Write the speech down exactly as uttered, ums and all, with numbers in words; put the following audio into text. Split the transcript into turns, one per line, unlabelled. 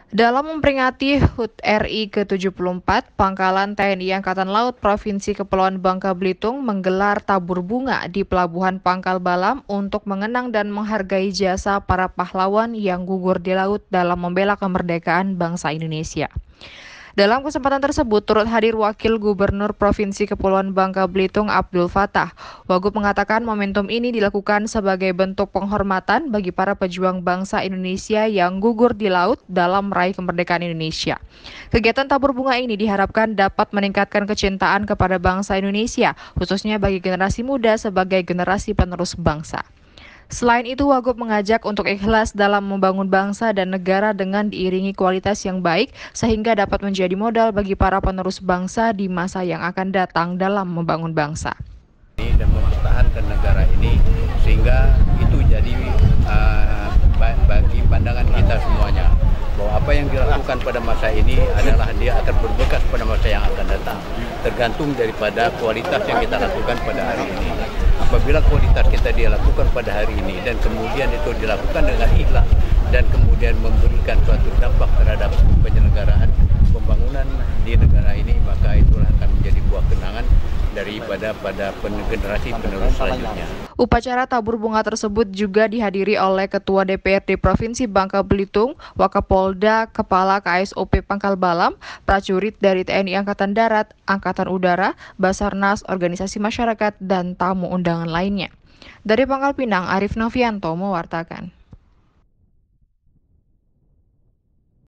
Dalam memperingati H U T R I ke tujuh puluh empat, Pangkalan T N I Angkatan Laut Provinsi Kepulauan Bangka Belitung menggelar tabur bunga di Pelabuhan Pangkal Balam untuk mengenang dan menghargai jasa para pahlawan yang gugur di laut dalam membela kemerdekaan bangsa Indonesia. Dalam kesempatan tersebut turut hadir Wakil Gubernur Provinsi Kepulauan Bangka Belitung Abdul Fattah. Wagub mengatakan momentum ini dilakukan sebagai bentuk penghormatan bagi para pejuang bangsa Indonesia yang gugur di laut dalam meraih kemerdekaan Indonesia. Kegiatan tabur bunga ini diharapkan dapat meningkatkan kecintaan kepada bangsa Indonesia, khususnya bagi generasi muda sebagai generasi penerus bangsa. Selain itu, Wagub mengajak untuk ikhlas dalam membangun bangsa dan negara dengan diiringi kualitas yang baik sehingga dapat menjadi modal bagi para penerus bangsa di masa yang akan datang dalam membangun bangsa.
Dan mempertahankan negara ini sehingga itu jadi uh, bagi pandangan kita semuanya bahwa apa yang dilakukan pada masa ini adalah dia akan berbekas pada masa yang akan datang, tergantung daripada kualitas yang kita lakukan pada hari ini. Apabila kualitas kita dia lakukan pada hari ini dan kemudian itu dilakukan dengan ikhlas dan kemudian memberikan suatu dampak terhadap penyelenggaraan pembangunan di negara ini, maka itulah akan menjadi buah kenangan daripada pada generasi penerus selanjutnya.
Upacara tabur bunga tersebut juga dihadiri oleh Ketua D P R D Provinsi Bangka Belitung, Wakapolda, Kepala K S O P Pangkal Balam, prajurit dari T N I Angkatan Darat, Angkatan Udara, Basarnas, organisasi masyarakat, dan tamu undangan lainnya. Dari Pangkal Pinang, Arif Novianto mewartakan.